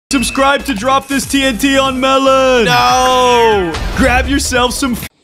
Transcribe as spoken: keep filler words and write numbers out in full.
Subscribe to drop this T N T on Melon. No. Grab yourself some